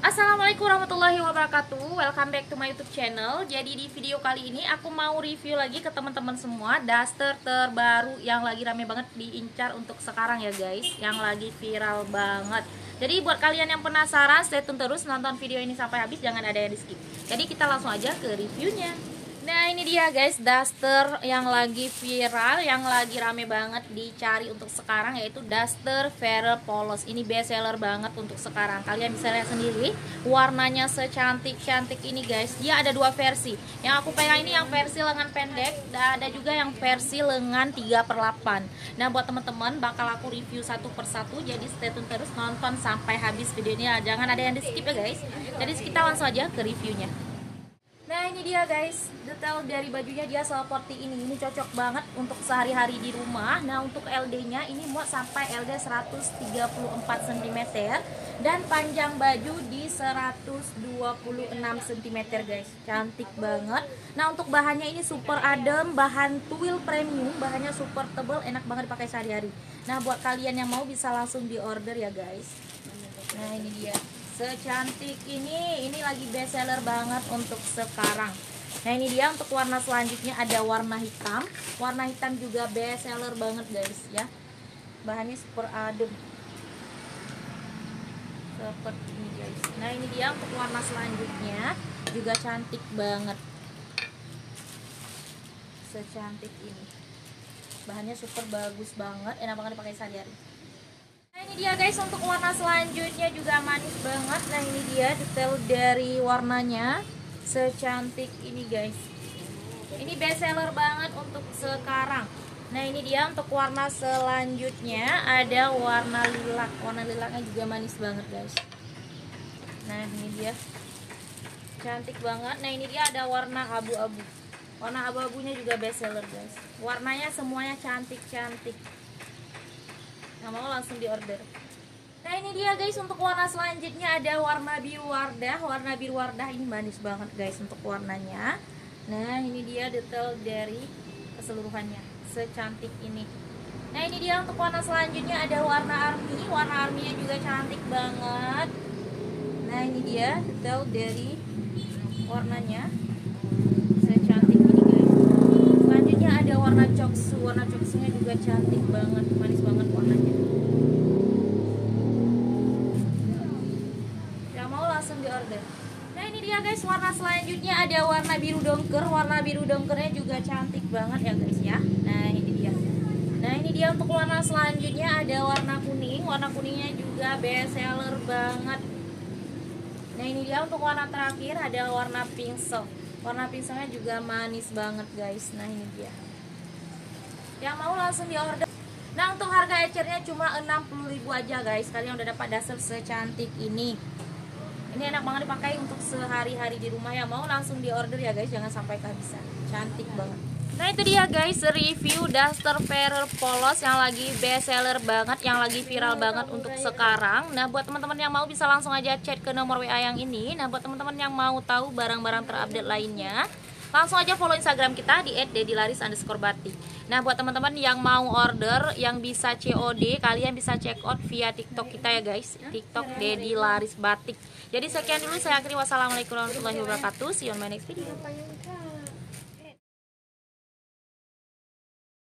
Assalamualaikum warahmatullahi wabarakatuh. Welcome back to my YouTube channel. Jadi di video kali ini aku mau review lagi ke teman-teman semua daster terbaru yang lagi rame banget diincar untuk sekarang ya guys, yang lagi viral banget. Jadi buat kalian yang penasaran, stay tune terus nonton video ini sampai habis, jangan ada yang di skip. Jadi kita langsung aja ke reviewnya. Nah ini dia guys, daster yang lagi viral, yang lagi rame banget dicari untuk sekarang, yaitu daster Ferrell Polos. Ini best seller banget untuk sekarang. Kalian bisa lihat sendiri warnanya secantik-cantik ini guys. Dia ada dua versi. Yang aku pegang ini yang versi lengan pendek, dan ada juga yang versi lengan 3/8. Nah buat teman-teman bakal aku review satu persatu, jadi stay tune terus, nonton sampai habis videonya, jangan ada yang di skip ya guys. Jadi kita langsung aja ke reviewnya. Nah ini dia guys, detail dari bajunya dia seperti ini cocok banget untuk sehari-hari di rumah. Nah untuk LD nya ini muat sampai LD 134 cm dan panjang baju di 126 cm guys, cantik banget. Nah untuk bahannya ini super adem, bahan tuil premium, bahannya super tebal, enak banget dipakai sehari-hari. Nah buat kalian yang mau bisa langsung di order ya guys. Nah ini dia, secantik ini lagi best seller banget untuk sekarang. Nah ini dia untuk warna selanjutnya, ada warna hitam. Warna hitam juga best seller banget guys ya. Bahannya super adem seperti ini guys. Nah ini dia untuk warna selanjutnya, juga cantik banget, secantik ini. Bahannya super bagus banget, enak banget dipakai sehari-hari. Nah ini dia guys, untuk warna selanjutnya juga manis banget. Nah ini dia detail dari warnanya, secantik ini guys. Ini best seller banget untuk sekarang. Nah ini dia untuk warna selanjutnya, ada warna lilac. Warna lilacnya juga manis banget guys. Nah ini dia, cantik banget. Nah ini dia ada warna abu-abu. Warna abu-abunya juga best seller guys. Warnanya semuanya cantik-cantik. Nah, mau langsung di order. Nah ini dia guys, untuk warna selanjutnya ada warna biru wardah. Warna biru wardah ini manis banget guys untuk warnanya. Nah ini dia detail dari keseluruhannya, secantik ini. Nah ini dia untuk warna selanjutnya, ada warna army. Warna arminya juga cantik banget. Nah ini dia detail dari warnanya, secantik ini guys. Selanjutnya ada warna coksu. Warna coksunya juga cantik banget, manis banget warnanya. Yang mau langsung di order. Nah ini dia guys, warna selanjutnya ada warna biru dongker. Warna biru dongkernya juga cantik banget ya guys ya. Nah ini dia. Nah ini dia untuk warna selanjutnya, ada warna kuning. Warna kuningnya juga best seller banget. Nah ini dia untuk warna terakhir, ada warna pingsel. Warna pinselnya juga manis banget guys. Nah ini dia. Yang mau langsung di order. Nah untuk harga ecernya cuma 60.000 aja guys. Kalian udah dapat daster secantik ini. Ini enak banget dipakai untuk sehari-hari di rumah. Yang mau langsung di order ya guys, jangan sampai kehabisan. Cantik banget. Nah itu dia guys, review daster Ferrell Polos yang lagi best seller banget, yang lagi viral banget untuk sekarang. Nah buat teman-teman yang mau bisa langsung aja chat ke nomor WA yang ini. Nah buat teman-teman yang mau tahu barang-barang terupdate lainnya, langsung aja follow Instagram kita di @dedilaris_batik. Nah buat teman-teman yang mau order, yang bisa COD, kalian bisa check out via TikTok kita ya guys, TikTok Dedi Laris Batik. Jadi sekian dulu, saya akhiri. Wassalamualaikum warahmatullahi wabarakatuh. See you on my next video.